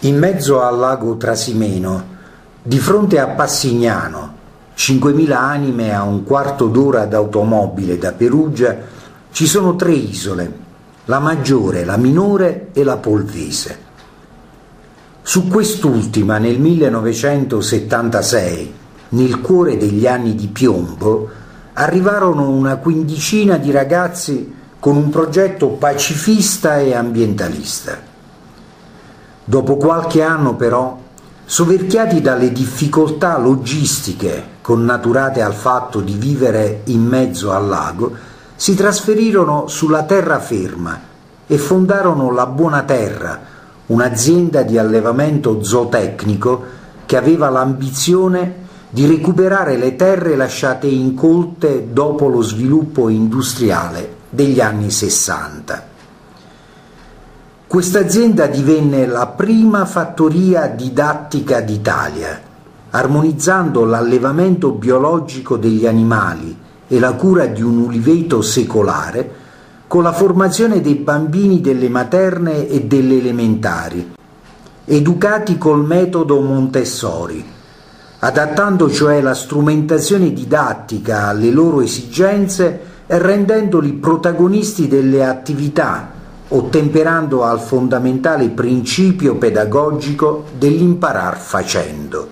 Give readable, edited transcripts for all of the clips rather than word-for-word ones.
In mezzo al lago Trasimeno, di fronte a Passignano, 5.000 anime a un quarto d'ora d'automobile da Perugia, ci sono 3 isole, la Maggiore, la Minore e la Polvese. Su quest'ultima, nel 1976, nel cuore degli anni di piombo, arrivarono una quindicina di ragazzi con un progetto pacifista e ambientalista. Dopo qualche anno però, soverchiati dalle difficoltà logistiche connaturate al fatto di vivere in mezzo al lago, si trasferirono sulla terraferma e fondarono la Buona Terra, un'azienda di allevamento zootecnico che aveva l'ambizione di recuperare le terre lasciate incolte dopo lo sviluppo industriale degli anni 60. Questa azienda divenne la prima fattoria didattica d'Italia, armonizzando l'allevamento biologico degli animali e la cura di un uliveto secolare con la formazione dei bambini delle materne e delle elementari, educati col metodo Montessori, adattando cioè la strumentazione didattica alle loro esigenze e rendendoli protagonisti delle attività, ottemperando al fondamentale principio pedagogico dell'imparar facendo.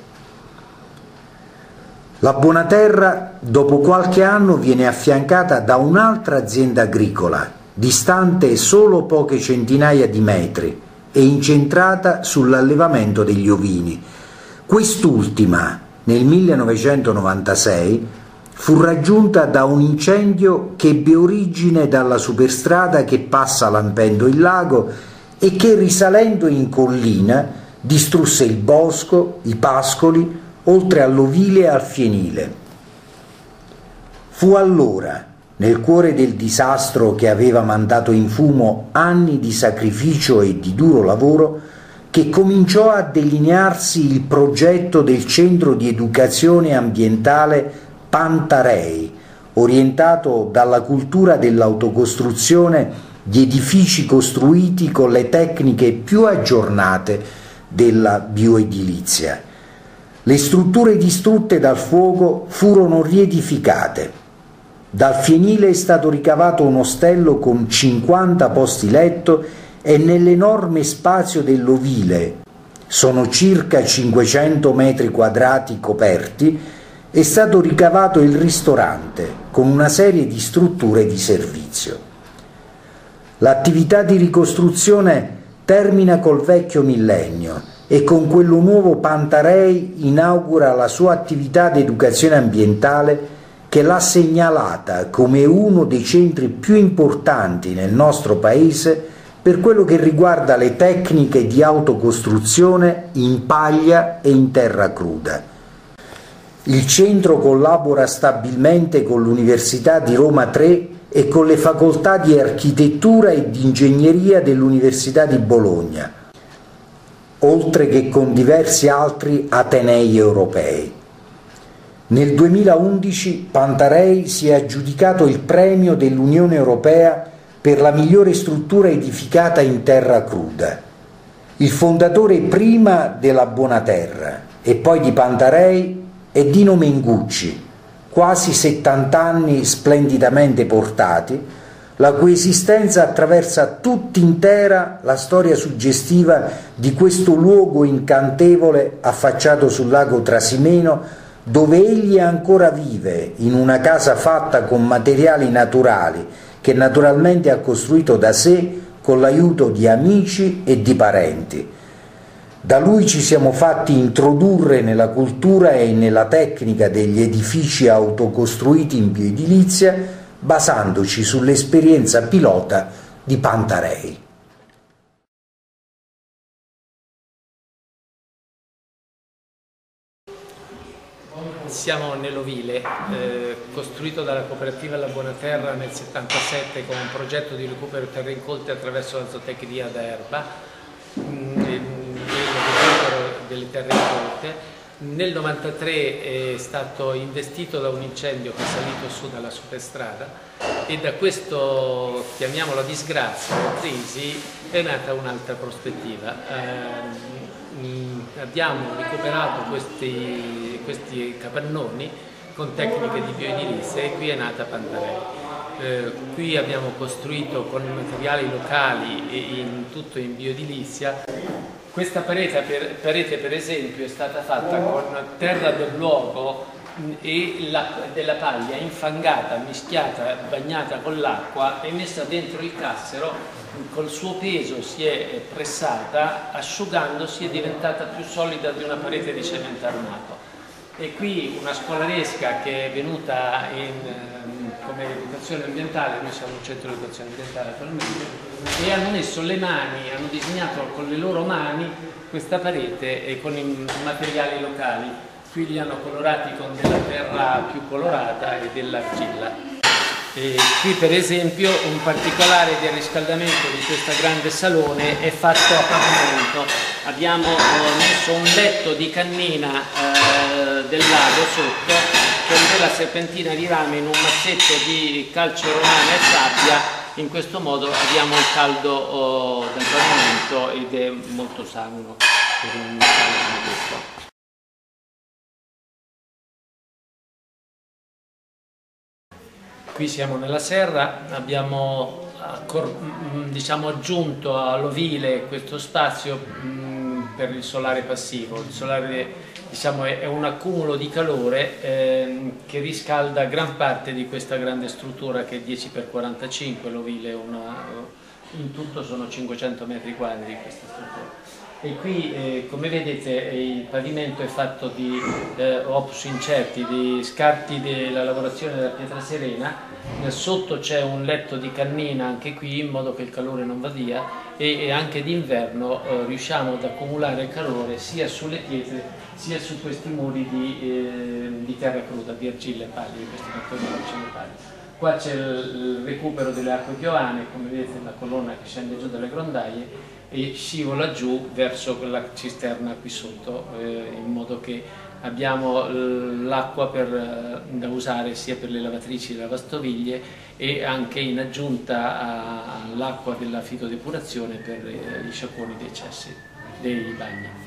La Buona Terra, dopo qualche anno, viene affiancata da un'altra azienda agricola, distante solo poche centinaia di metri e incentrata sull'allevamento degli ovini. Quest'ultima, nel 1996, fu raggiunta da un incendio che ebbe origine dalla superstrada che passa lampendo il lago e che, risalendo in collina, distrusse il bosco, i pascoli, oltre all'ovile e al fienile. Fu allora, nel cuore del disastro che aveva mandato in fumo anni di sacrificio e di duro lavoro, che cominciò a delinearsi il progetto del centro di educazione ambientale Pantarei, orientato dalla cultura dell'autocostruzione di edifici costruiti con le tecniche più aggiornate della bioedilizia. Le strutture distrutte dal fuoco furono riedificate. Dal fienile è stato ricavato un ostello con 50 posti letto e nell'enorme spazio dell'ovile, sono circa 500 metri quadrati coperti, è stato ricavato il ristorante con una serie di strutture di servizio. L'attività di ricostruzione termina col vecchio millennio e con quello nuovo Pantarei inaugura la sua attività di educazione ambientale che l'ha segnalata come uno dei centri più importanti nel nostro paese per quello che riguarda le tecniche di autocostruzione in paglia e in terra cruda. Il centro collabora stabilmente con l'Università di Roma 3 e con le facoltà di architettura e di ingegneria dell'Università di Bologna, oltre che con diversi altri atenei europei. Nel 2011 Pantarei si è aggiudicato il premio dell'Unione Europea per la migliore struttura edificata in terra cruda. Il fondatore prima della Buona Terra e poi di Pantarei è Dino Mengucci, quasi 70 anni splendidamente portati, la cui esistenza attraversa tutt'intera la storia suggestiva di questo luogo incantevole affacciato sul lago Trasimeno, dove egli ancora vive in una casa fatta con materiali naturali che naturalmente ha costruito da sé con l'aiuto di amici e di parenti. Da lui ci siamo fatti introdurre nella cultura e nella tecnica degli edifici autocostruiti in bioedilizia, basandoci sull'esperienza pilota di Pantarei. Siamo nell'ovile, costruito dalla cooperativa La Buona Terra nel 1977 con un progetto di recupero terre incolte attraverso la zootecnia da erba, delle terre incolte. Nel 1993 è stato investito da un incendio che è salito su dalla superstrada e da questo, chiamiamola disgrazia, crisi, è nata un'altra prospettiva. abbiamo recuperato questi capannoni con tecniche di bioedilizia e qui è nata Pantarei. Qui abbiamo costruito con materiali locali e tutto in bioedilizia. Questa parete per esempio è stata fatta con terra del luogo e della paglia infangata, mischiata, bagnata con l'acqua e messa dentro il cassero. Col suo peso si è pressata, asciugandosi è diventata più solida di una parete di cemento armato. E qui una scolaresca che è venuta come educazione ambientale, noi siamo un centro di educazione ambientale attualmente, e hanno messo le mani, hanno disegnato con le loro mani questa parete e con i materiali locali. Qui li hanno colorati con della terra più colorata e dell'argilla. Qui per esempio un particolare del riscaldamento di questo grande salone è fatto a pavimento. Abbiamo messo un letto di cannina del lago sotto con della serpentina di rame in un mazzetto di calce romana e sabbia. In questo modo abbiamo il caldo del pavimento ed è molto sano per un locale come questo. Qui siamo nella serra, abbiamo aggiunto all'ovile questo spazio per il solare passivo. Il solare è un accumulo di calore che riscalda gran parte di questa grande struttura che è 10×45, l'ovile in tutto sono 500 metri quadri questa struttura. E qui come vedete il pavimento è fatto di opus incerti, di scarti della lavorazione della pietra serena. Sotto c'è un letto di cannina anche qui in modo che il calore non va via e anche d'inverno riusciamo ad accumulare il calore sia sulle pietre sia su questi muri di terra cruda, di argilla e paglia, questi mattoni occidentali. Qua c'è il recupero delle acque piovane, come vedete la colonna che scende giù dalle grondaie e scivola giù verso quella cisterna qui sotto, in modo che abbiamo l'acqua da usare sia per le lavatrici e le lavastoviglie e anche in aggiunta all'acqua della fitodepurazione per gli sciacquoni dei cessi, dei bagni.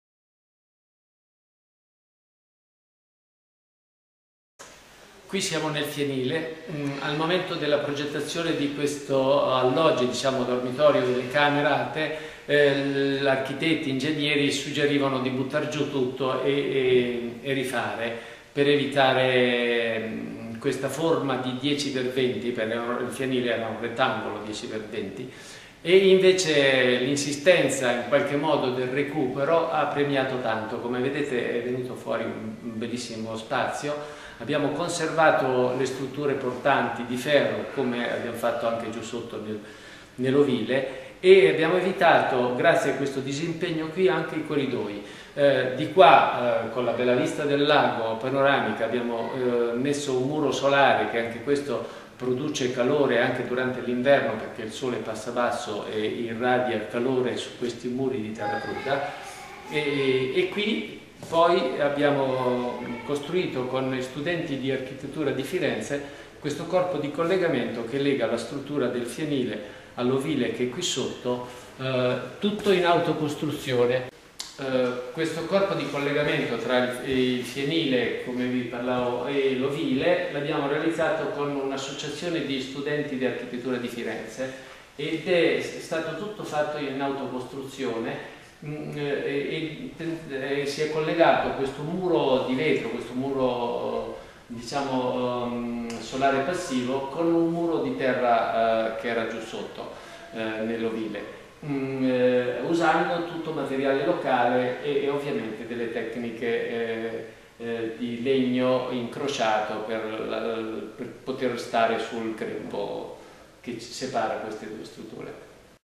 Qui siamo nel fienile, al momento della progettazione di questo alloggio, dormitorio delle camerate, gli architetti, ingegneri suggerivano di buttare giù tutto e rifare per evitare questa forma di 10×20, perché il fienile era un rettangolo 10×20, e invece l'insistenza in qualche modo del recupero ha premiato tanto. Come vedete è venuto fuori un bellissimo spazio. Abbiamo conservato le strutture portanti di ferro, come abbiamo fatto anche giù sotto nell'ovile, e abbiamo evitato, grazie a questo disimpegno qui, anche i corridoi. Di qua, con la bella vista del lago panoramica, abbiamo messo un muro solare che anche questo produce calore anche durante l'inverno, perché il sole passa basso e irradia il calore su questi muri di terra cruda. E qui poi abbiamo costruito con gli studenti di architettura di Firenze questo corpo di collegamento che lega la struttura del fienile all'ovile che è qui sotto, tutto in autocostruzione. Questo corpo di collegamento tra il fienile, come vi parlavo, e l'ovile l'abbiamo realizzato con un'associazione di studenti di architettura di Firenze ed è stato tutto fatto in autocostruzione. E si è collegato questo muro di vetro, questo muro solare passivo, con un muro di terra che era giù sotto nell'ovile, usando tutto materiale locale e ovviamente delle tecniche di legno incrociato per poter stare sul grembo che separa queste due strutture.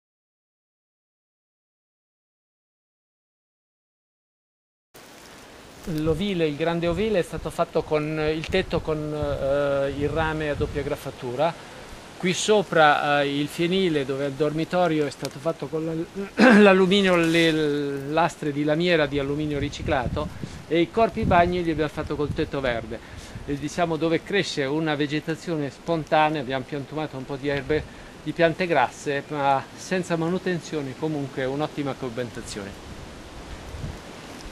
L'ovile, il grande ovile, è stato fatto con il tetto con il rame a doppia graffatura. Qui sopra il fienile, dove è il dormitorio, è stato fatto con l'alluminio, le lastre di lamiera di alluminio riciclato, e i corpi bagni li abbiamo fatto col tetto verde. E dove cresce una vegetazione spontanea, abbiamo piantumato un po' di erbe, di piante grasse, ma senza manutenzione, comunque un'ottima coibentazione.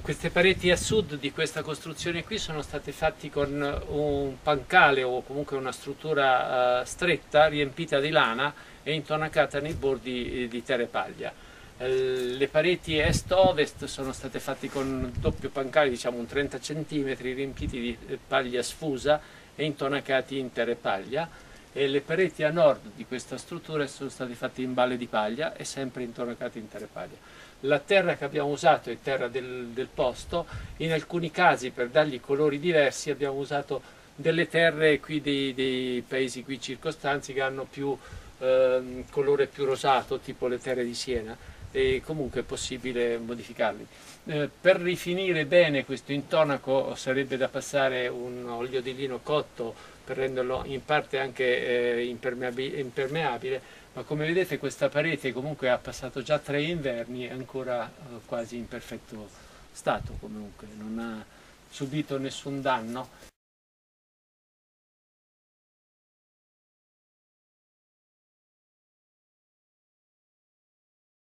Queste pareti a sud di questa costruzione qui sono state fatte con un pancale o comunque una struttura stretta riempita di lana e intonacata nei bordi di terra e paglia. Le pareti est-ovest sono state fatte con un doppio pancale, diciamo un 30 cm, riempiti di paglia sfusa e intonacati in terra e paglia, e le pareti a nord di questa struttura sono state fatte in balle di paglia e sempre intonacate in terra e paglia. La terra che abbiamo usato è terra del posto, in alcuni casi per dargli colori diversi abbiamo usato delle terre qui dei paesi qui circostanti che hanno più colore più rosato, tipo le terre di Siena, e comunque è possibile modificarli. Per rifinire bene questo intonaco sarebbe da passare un olio di lino cotto per renderlo in parte anche impermeabile, ma come vedete questa parete comunque ha passato già 3 inverni e è ancora quasi in perfetto stato, comunque non ha subito nessun danno.